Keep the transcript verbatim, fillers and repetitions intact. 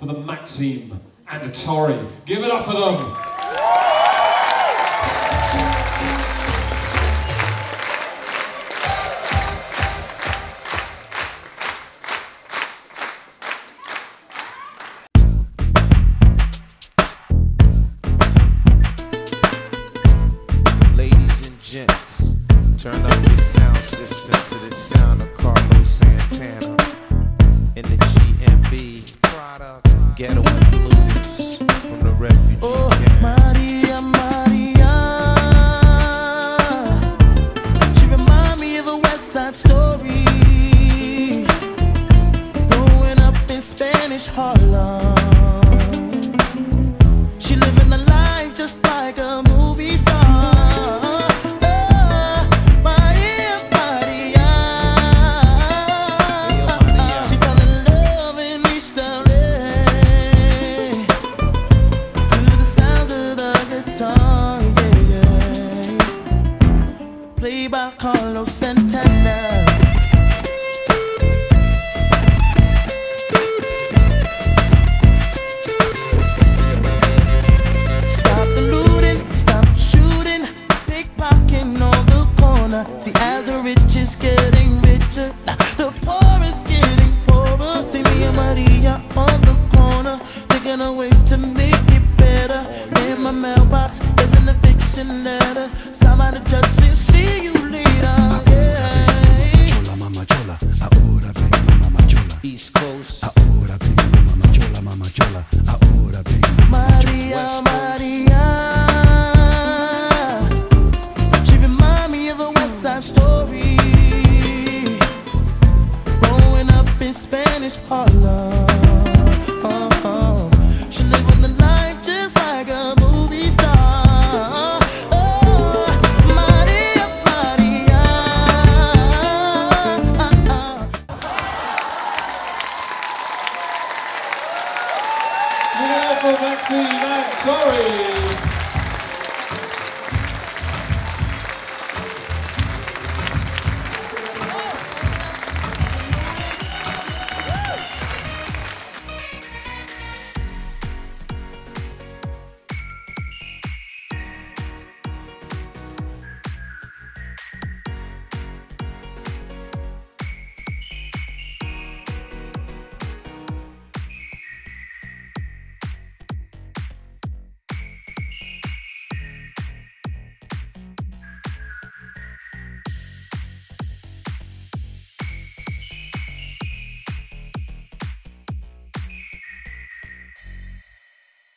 for the Maxime and Torri. Give it up for them. Gents, turn up your sound system to the sound of Santana in the G M B product, Ghetto and Blues from the refugee oh, camp. Maria, Maria, she remind me of a West Side Story, growing up in Spanish Harlem. She living the life just like a movie star. Played by Santana. Stop the looting, stop the shooting, pickpocketing on the corner. See, as the rich is getting richer, the poor is getting poorer. See me and Maria on the corner, thinking of ways to make it better. In my mailbox is an eviction letter. Somebody judge and see you later. East Coast. Ahora vengo, mama chola, mama chola. Ahora vengo, mama Maria, Maria. She remind me of a West Side Story, growing up in Spanish Harlem. Oh, oh. She living the life just like a movie star. Oh, Maria, Maria. Give it up for Maxime and Torri.